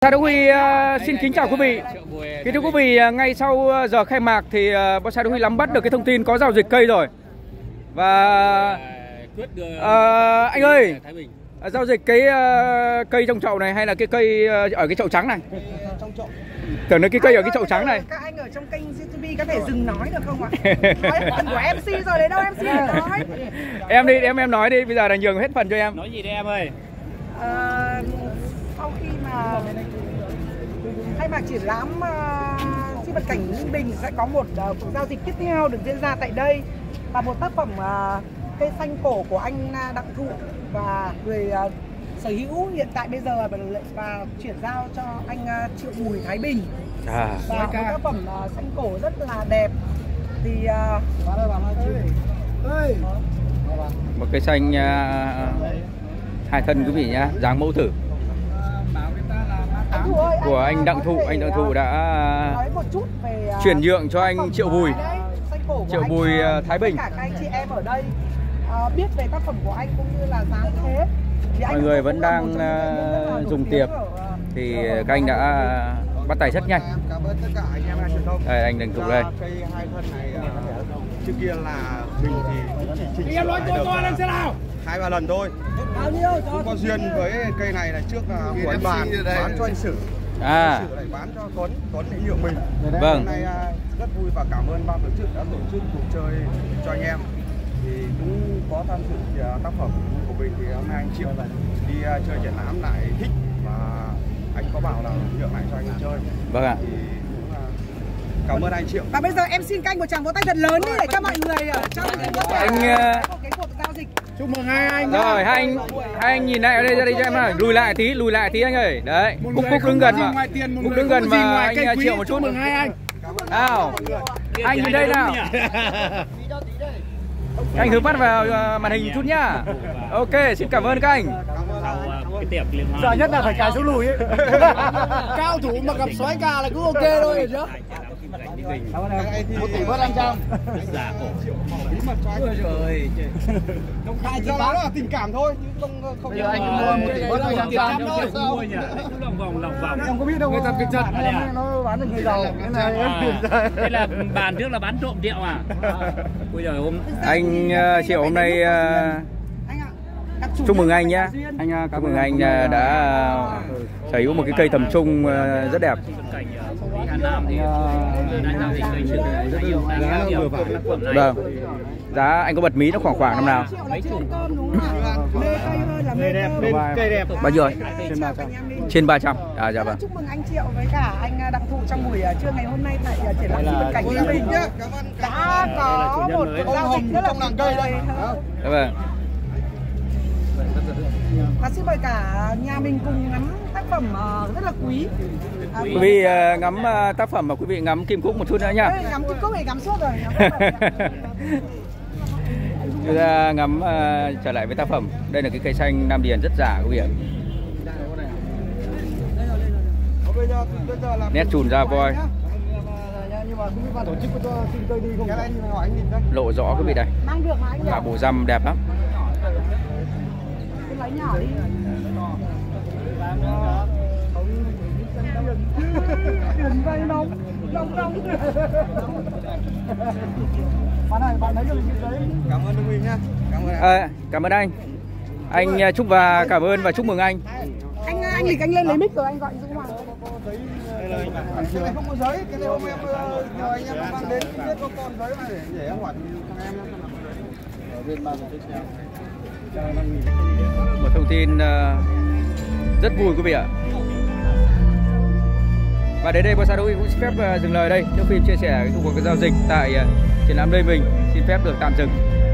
Đỗ Huy xin kính chào quý vị. Kính thưa quý vị, ngay sau giờ khai mạc thì bonsai Đỗ Huy nắm bắt được cái thông tin có giao dịch cây rồi. Và anh ơi, giao dịch cái cây trong chậu này hay là cái cây ở cái chậu trắng này? Tưởng là cái cây ở cái chậu trắng này. Các anh ở trong kênh YouTube có thể dừng nói được không ạ? Nói phần của MC rồi đấy đâu, MC nói. Em đi, em nói đi, bây giờ là nhường hết phần cho em. Nói gì đây em ơi? Sau khi mà khai mạc triển lãm sinh vật cảnh Ninh Bình sẽ có một cuộc giao dịch tiếp theo được diễn ra tại đây, và một tác phẩm cây xanh cổ của anh Đặng Thụ và người sở hữu hiện tại bây giờ và chuyển giao cho anh Triệu Bùi Thái Bình. Và một tác phẩm xanh cổ rất là đẹp. Thì một cây xanh hai thân quý vị nhá, dáng mẫu thử của anh Đặng Thụ. Anh Đặng Thụ đã chuyển nhượng cho anh Triệu Bùi Thái Bình. Cả các anh chị em ở đây biết về tác phẩm của anh cũng như là dáng thế. Mọi người vẫn đang dùng tiệc thì các anh đã bắt tay rất nhanh. Cảm ơn tất cả anh em truyền thông. Đây, anh Đặng Thụ đây. Cây hai thân này trước kia là mình thì chỉ em nói cho anh sẽ nào 2-3 lần thôi. Cũng có duyên với cây này là trước là của anh Bàn bán cho anh Sử. Sử lại bán cho Tuấn lại nhượng mình. Vâng. Hôm nay rất vui và cảm ơn ban tổ chức đã tổ chức cuộc chơi cho anh em. Thì cũng có tham dự tác phẩm của mình thì hôm nay anh Triệu đi chơi triển lãm lại thích và anh có bảo là nhượng lại cho anh chơi. Vâng ạ. Thì cũng cảm ơn anh Triệu. Và bây giờ em xin canh một tràng vỗ tay thật lớn đi để cho mọi người ở trong cái cuộc giao dịch. Chúc mừng hai anh. Rồi, hai anh nhìn lại ở đây ra đây cho em nào. Lùi lại tí anh ơi. Đấy. Cúc đứng gần mà. Cúc đứng gần mà anh Triệu một chút. Chúc mừng hai anh. Nào. Anh nhìn đây nào. Anh hướng mắt vào màn hình một chút nhá. Ok, xin cảm ơn các anh. Sợ nhất là phải cài số lùi ấy. Cao thủ mà gặp xoáy cà là cứ ok thôi chứ. 1 tỷ bớt 500. Giả cổ. Bí mật cho anh. Rồi. Công khai chỉ đó là tình cảm thôi chứ không. Giờ anh mua cái bớt 500 thôi sao? Lòng vòng. Em có biết đâu. Người ta kịch thật nó bán được người giàu. Thế là bàn trước là bán trộm Triệu à? Bây giờ Anh Triệu hôm nay chúc mừng anh nhé. Chúc mừng anh đã sở hữu một cái cây tầm trung rất đẹp. Vâng. Giá anh có bật mí nó khoảng năm nào? Cây đẹp. Bao nhiêu? Trên 300. À dạ vâng. Chúc mừng anh Triệu với cả anh Đặng Thụ trong buổi trưa ngày hôm nay tại triển lãm sinh vật cảnh Ninh Bình đã có một giao dịch rất là tuyệt vời. Dạ vâng. Và xin mời cả nhà mình cùng ngắm tác phẩm rất là quý. Quý vị ngắm tác phẩm mà quý vị ngắm Kim Cúc một chút nữa nhá. Ngắm Kim Cúc thì ngắm suốt rồi. Chúng ta ngắm trở lại với tác phẩm. Đây là cái cây xanh Nam Điền rất giả quý vị ạ. Nét chùn ra voi. Lộ rõ quý vị đây. Và bộ răm đẹp lắm. Lấy nhỏ đi. Tiền vay nóng. Bạn lấy được cái đấy. Cảm ơn Huy nhá. Cảm ơn anh. Anh chúc và cảm ơn và chúc mừng anh. Anh Lịch anh lên lấy mic rồi anh gọi Dũng vào. Cái này không có giấy, cái này hôm em nhờ anh em mang đến biết có con giấy mà để em hỏi thằng em ở bên ban tổ chức nhau. Một thông tin rất vui quý vị ạ. Và đến đây bonsai Đỗ Huy cũng xin phép dừng lời đây. Trước khi chia sẻ cái cuộc giao dịch tại triển lãm Ninh Bình, xin phép được tạm dừng.